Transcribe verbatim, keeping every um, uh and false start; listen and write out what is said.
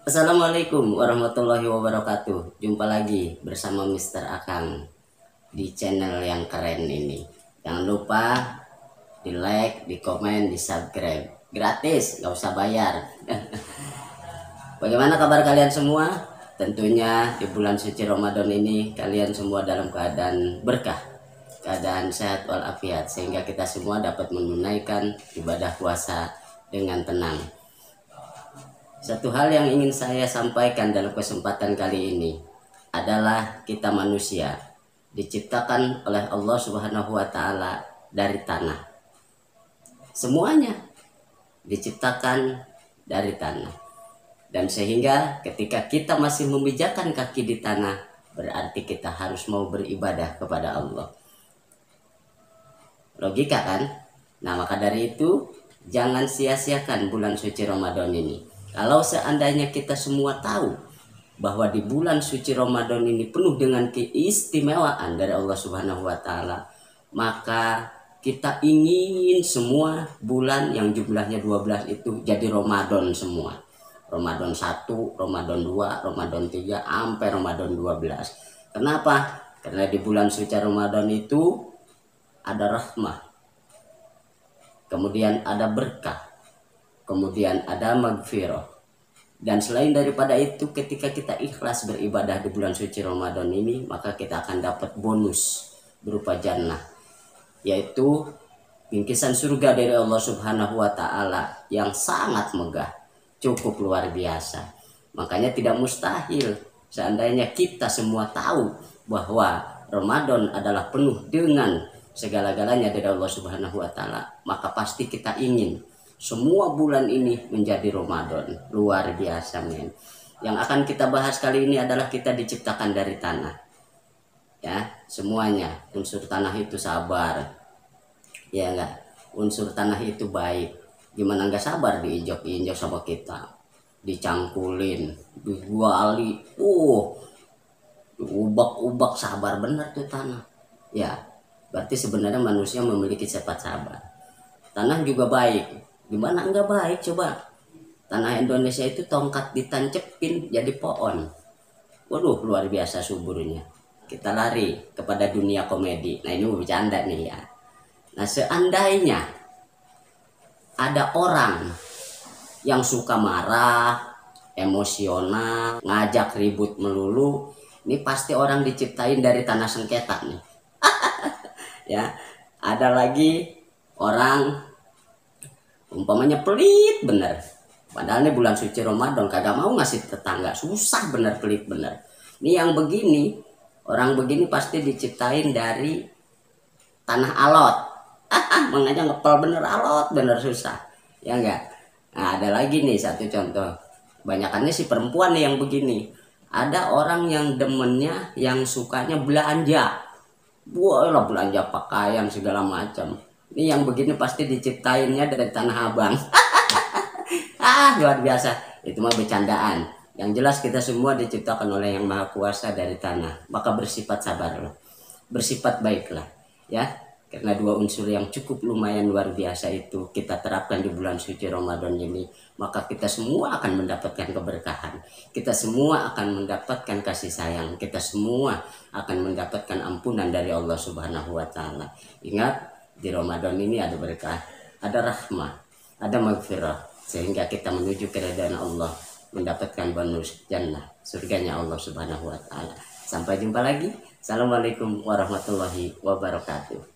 Assalamualaikum warahmatullahi wabarakatuh. Jumpa lagi bersama Mister Akang di channel yang keren ini. Jangan lupa di like, di komen, di subscribe. Gratis, nggak usah bayar. Bagaimana kabar kalian semua? Tentunya di bulan suci Ramadan ini kalian semua dalam keadaan berkah, keadaan sehat walafiat, sehingga kita semua dapat menunaikan ibadah puasa dengan tenang. Satu hal yang ingin saya sampaikan dalam kesempatan kali ini adalah kita manusia diciptakan oleh Allah Subhanahu wa taala dari tanah. Semuanya diciptakan dari tanah. Dan sehingga ketika kita masih memijakkan kaki di tanah, berarti kita harus mau beribadah kepada Allah. Logika kan? Nah, maka dari itu jangan sia-siakan bulan suci Ramadan ini. Kalau seandainya kita semua tahu bahwa di bulan suci Ramadan ini penuh dengan keistimewaan dari Allah Subhanahu wa taala, maka kita ingin semua bulan yang jumlahnya dua belas itu jadi Ramadan semua. Ramadan satu, Ramadan dua, Ramadan tiga, sampai Ramadan dua belas. Kenapa? Karena di bulan suci Ramadan itu ada rahmah. Kemudian ada berkah. Kemudian ada magfirah. Dan selain daripada itu, ketika kita ikhlas beribadah di bulan suci Ramadan ini, maka kita akan dapat bonus berupa jannah, yaitu bingkisan surga dari Allah Subhanahu wa taala yang sangat megah, cukup luar biasa. Makanya tidak mustahil seandainya kita semua tahu bahwa Ramadan adalah penuh dengan segala-galanya dari Allah Subhanahu wa taala, maka pasti kita ingin semua bulan ini menjadi Ramadan. Luar biasa, men. Yang akan kita bahas kali ini adalah kita diciptakan dari tanah. Ya, semuanya. Unsur tanah itu sabar. Ya enggak? Unsur tanah itu baik. Gimana enggak sabar diinjak-injak sama kita? Dicangkulin, dijuali. Uh, ubak-ubak, sabar benar tuh tanah. Ya, berarti sebenarnya manusia memiliki sifat sabar. Tanah juga baik. Gimana enggak baik coba? Tanah Indonesia itu tongkat ditancepin jadi pohon. Waduh, luar biasa suburnya. Kita lari kepada dunia komedi. Nah, ini mau bercanda nih ya. Nah, seandainya ada orang yang suka marah, emosional, ngajak ribut melulu, ini pasti orang diciptain dari tanah sengketa nih. Ya, ada lagi orang umpamanya pelit bener, padahal ini bulan suci Ramadan kagak mau ngasih tetangga, susah bener, pelit bener. Ini yang begini, orang begini pasti diciptain dari tanah alot. Mengajak ngepel bener, alot bener, susah ya enggak. Nah, ada lagi nih satu contoh, banyakannya si perempuan nih yang begini. Ada orang yang demennya, yang sukanya belanja, boleh belanja pakaian segala macam. Ini yang begini pasti diciptainnya dari tanah abang. Ah, luar biasa. Itu mah bercandaan. Yang jelas kita semua diciptakan oleh Yang Maha Kuasa dari tanah. Maka bersifat sabarlah, bersifat baiklah, ya. Karena dua unsur yang cukup lumayan luar biasa itu kita terapkan di bulan suci Ramadan ini, maka kita semua akan mendapatkan keberkahan. Kita semua akan mendapatkan kasih sayang. Kita semua akan mendapatkan ampunan dari Allah Subhanahu wa taala. Ingat, di Ramadan ini ada berkah, ada rahmah, ada magfirah, sehingga kita menuju keridhaan Allah, mendapatkan bonus jannah, surganya Allah Subhanahu wa taala. Sampai jumpa lagi. Assalamualaikum warahmatullahi wabarakatuh.